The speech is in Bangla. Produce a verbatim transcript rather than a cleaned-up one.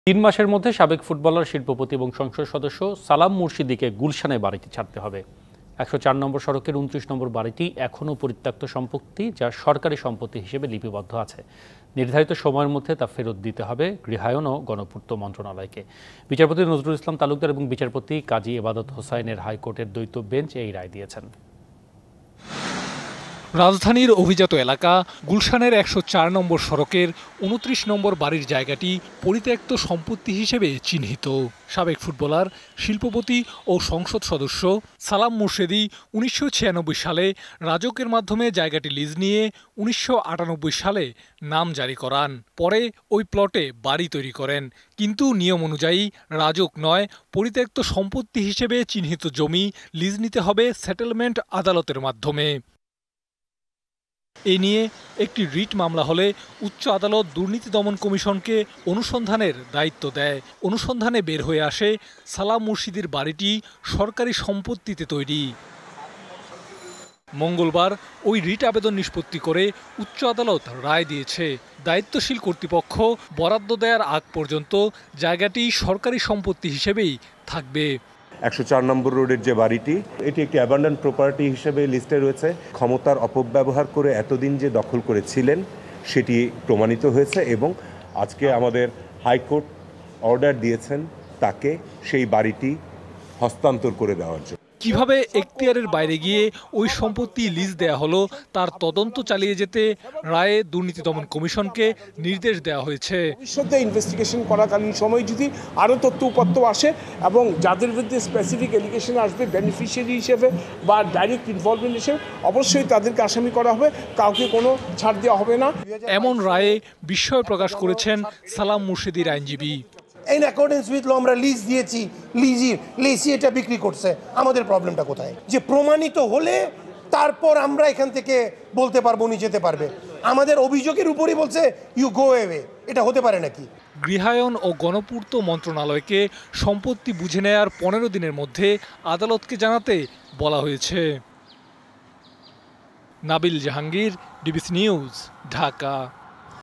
তিন মাসের মধ্যে সাবেক ফুটবলার, শিল্পপতি এবং সংসদ সদস্য সালাম মুর্শিদিকে গুলশানে বাড়িটি ছাড়তে হবে। একশো চার নম্বর সড়কের উনত্রিশ নম্বর বাড়িটি এখনও পরিত্যক্ত সম্পত্তি, যা সরকারি সম্পত্তি হিসেবে লিপিবদ্ধ আছে। নির্ধারিত সময়ের মধ্যে তা ফেরত দিতে হবে গৃহায়ন ও গণপূর্ত মন্ত্রণালয়কে। বিচারপতি নজরুল ইসলাম তালুকদার এবং বিচারপতি কাজী এবাদত হোসাইনের হাইকোর্টের দ্বৈত বেঞ্চ এই রায় দিয়েছেন। রাজধানীর অভিজাত এলাকা গুলশানের একশো চার নম্বর সড়কের উনত্রিশ নম্বর বাড়ির জায়গাটি পরিত্যক্ত সম্পত্তি হিসেবে চিহ্নিত। সাবেক ফুটবলার, শিল্পপতি ও সংসদ সদস্য সালাম মুর্শিদি উনিশশো ছিয়ানব্বই সালে রাজকের মাধ্যমে জায়গাটি লিজ নিয়ে উনিশশো আটানব্বই সালে নাম জারি করান। পরে ওই প্লটে বাড়ি তৈরি করেন, কিন্তু নিয়ম অনুযায়ী রাজক নয়, পরিত্যক্ত সম্পত্তি হিসেবে চিহ্নিত জমি লিজ নিতে হবে সেটেলমেন্ট আদালতের মাধ্যমে। এ নিয়ে একটি রিট মামলা হলে উচ্চ আদালত দুর্নীতি দমন কমিশনকে অনুসন্ধানের দায়িত্ব দেয়। অনুসন্ধানে বের হয়ে আসে সালাম মুর্শিদির বাড়িটি সরকারি সম্পত্তিতে তৈরি। মঙ্গলবার ওই রিট আবেদন নিষ্পত্তি করে উচ্চ আদালত রায় দিয়েছে, দায়িত্বশীল কর্তৃপক্ষ বরাদ্দ দেওয়ার আগ পর্যন্ত জায়গাটি সরকারি সম্পত্তি হিসেবেই থাকবে। একশো চার নম্বর রোডের যে বাড়িটি, এটি একটি অ্যাবান্ডন প্রপার্টি হিসেবে লিস্টে রয়েছে। ক্ষমতার অপব্যবহার করে এতদিন যে দখল করেছিলেন সেটি প্রমাণিত হয়েছে এবং আজকে আমাদের হাইকোর্ট অর্ডার দিয়েছেন তাকে সেই বাড়িটি হস্তান্তর করে দেওয়ার জন্য। কিভাবে এখতিয়ারের বাইরে গিয়ে ওই সম্পত্তি লিজ দেয়া হলো তার তদন্ত চালিয়ে যেতে রায়ে দুর্নীতি দমন কমিশনকে নির্দেশ দেওয়া হয়েছে। ভবিষ্যতে ইনভেস্টিগেশন করাকালীন সময় যদি আরও তথ্য উপাত্ত আসে এবং যাদের বিরুদ্ধে স্পেসিফিক এলিগেশন আসবে বেনিফিশিয়ারি হিসেবে বা ডাইরেক্ট ইনভলভমেন্ট হিসেবে, অবশ্যই তাদেরকে আসামি করা হবে, কাউকে কোনো ছাড় দেওয়া হবে না। এমন রায়ে বিস্ময় প্রকাশ করেছেন সালাম মুর্শিদির আইনজীবী। ইন অ্যাকর্ডেন্স উইথ ল আমরা লিজ দিয়েছি, লিজি লেসি এটা বিক্রি করছে। আমাদের প্রবলেমটা কোথায়? যে প্রমাণিত হলে তারপর আমরা এখান থেকে বলতে পারবো, উনি যেতে পারবে। আমাদের অভিযোগের উপরই বলছে ইউ গো অ্যাওয়ে। এটা হতে পারে নাকি? গৃহায়ন ও গণপূর্ত মন্ত্রণালয়কে সম্পত্তি বুঝে নেয়ার পনেরো দিনের মধ্যে আদালতকে জানাতে বলা হয়েছে। Nabil Jahangir, DBC news, Dhaka.